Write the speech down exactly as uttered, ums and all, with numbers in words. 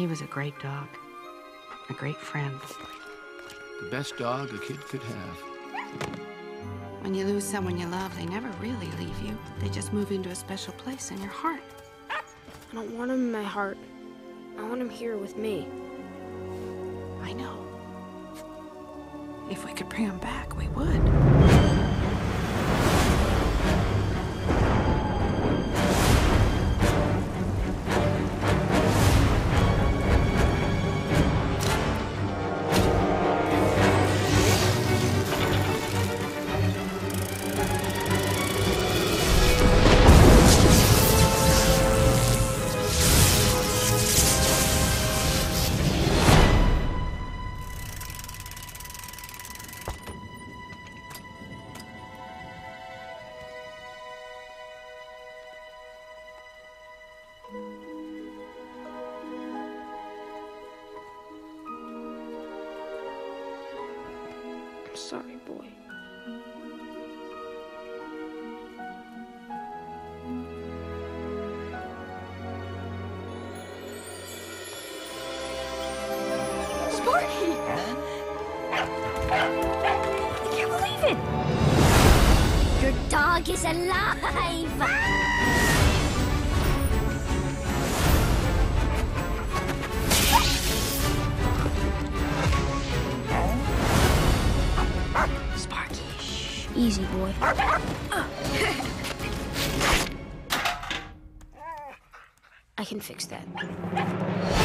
He was a great dog, a great friend. The best dog a kid could have. When you lose someone you love, they never really leave you. They just move into a special place in your heart. I don't want him in my heart. I want him here with me. I know. If we could bring him back, we would. I'm sorry, boy. Sparky! I can't believe it! Your dog is alive! Sparky, shh. Easy, boy. I can fix that.